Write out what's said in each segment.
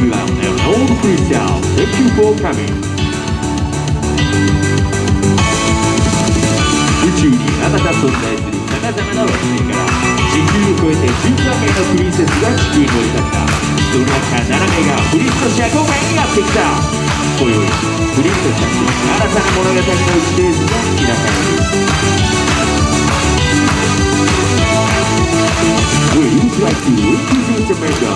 everyone and all the Christians. Thank you for coming. 宇宙にあまた存在するさまざまな惑星から地球を越えて13名のプリンセスが地球に降り立った。その中7名がプリンスとして5名にやってきた。今宵プリンセスたち新たな物語の1ページが開かれる。Would you like to introduce the member?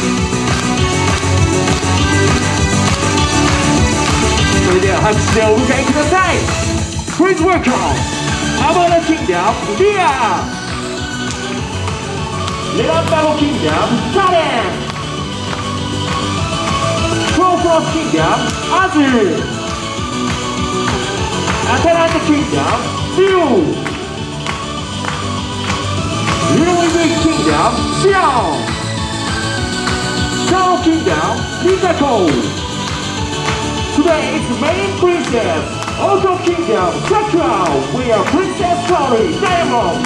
それでは拍手でお迎えください。 Please welcome Amara Kingdom Lia, Lembago Kingdom Karen, Crowfrost Kingdom Azu, Atalanta Kingdom Liu, Little Big Kingdom Xiao, Tao Kingdom Mikako. Today's main princess, Oto Kingdom Sakura, we are Princess Story Diamond.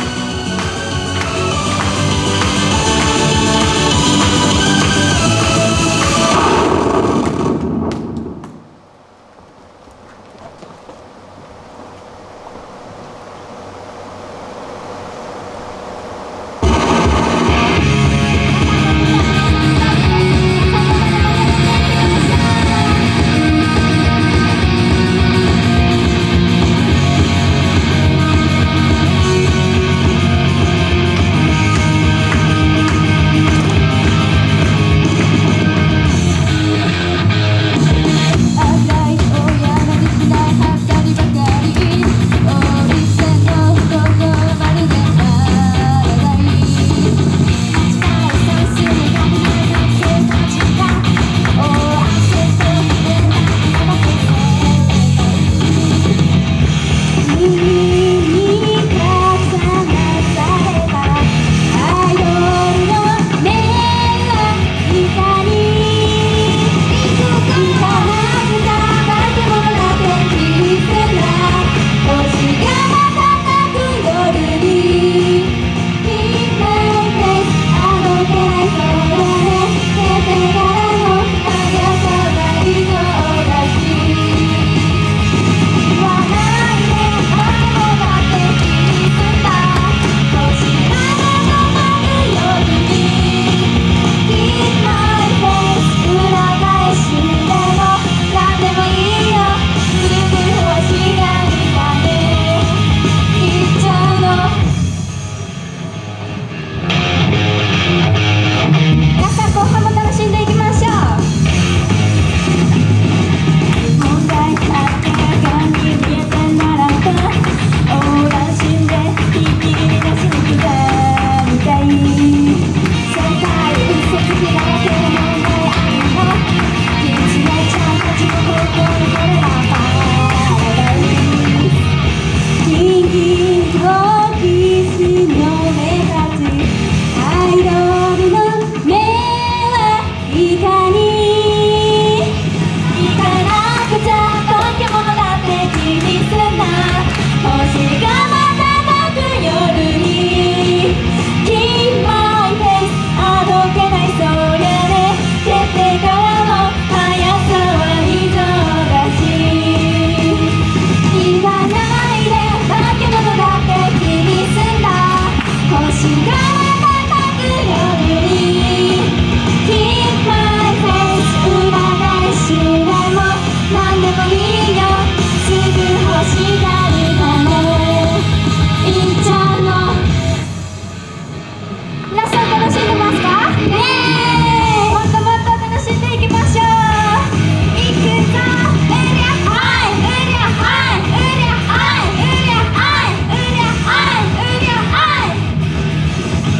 「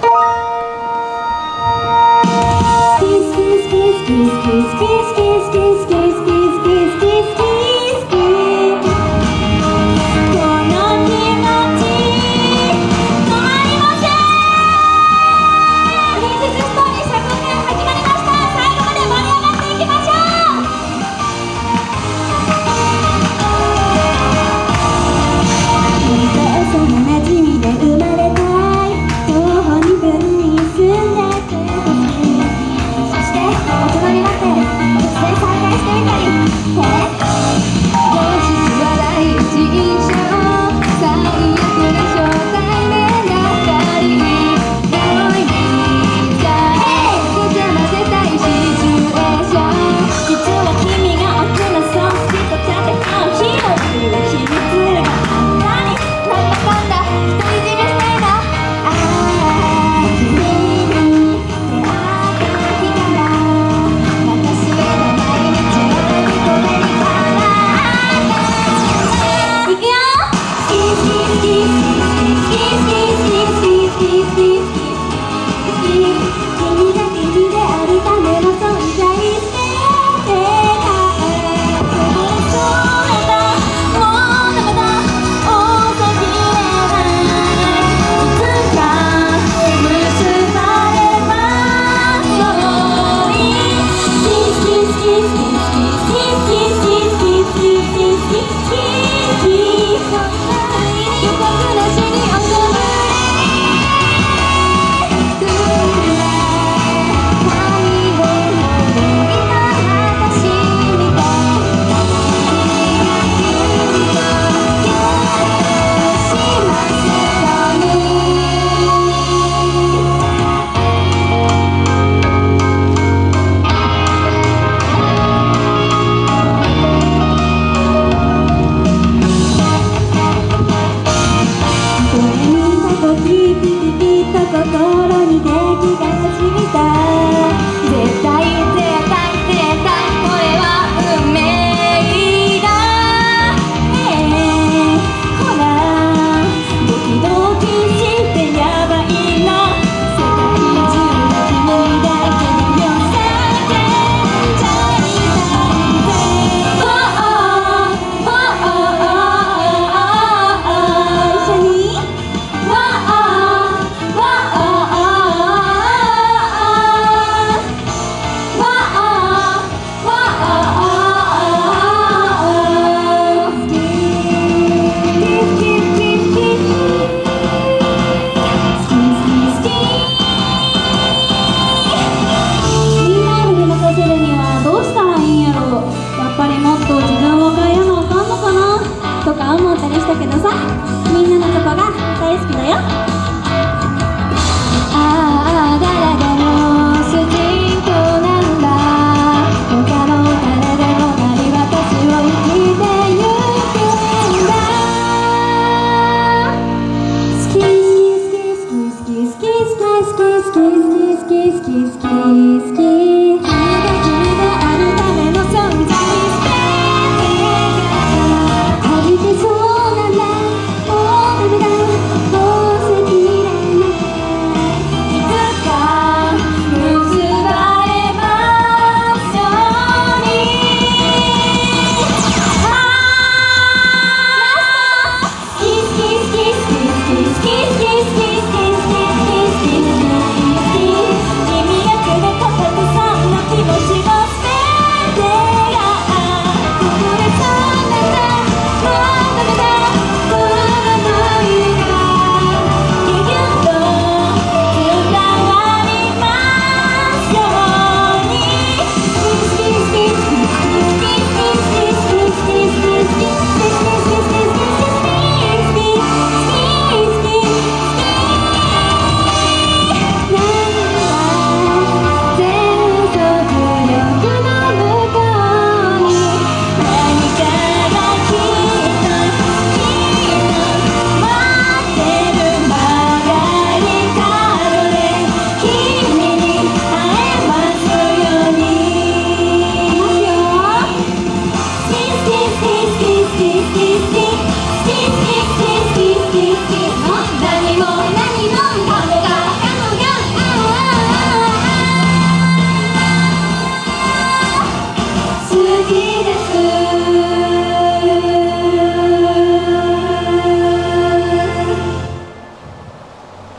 「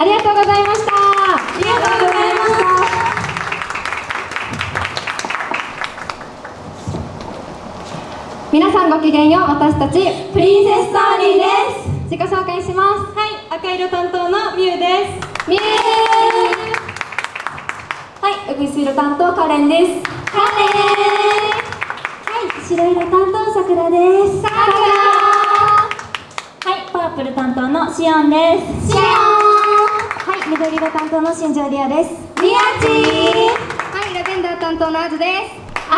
ありがとうございました。 ありがとうございました。 皆さんごきげんよう。私たちプリンセスストーリーです。 自己紹介します。 はい、赤色担当のミュウです。 みゆー。 はい、ウグイス色担当カレンです。 カレー。 はい、白色担当さくらです。 さくら。 はい、パープル担当のシオンです。 しおん。 はい、緑色担当の新庄リアです。 みやちー。はい、ラベンダー担当のあずです。あ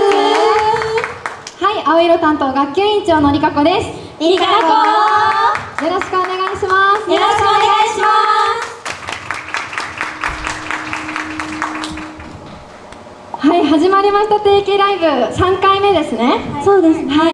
ず。はい、青色担当学級委員長のりかこです。 りかこ。 よろしくお願いします。 よろしくお願いします。 はい、始まりました定期ライブ3回目ですね。 そうですね。 はい。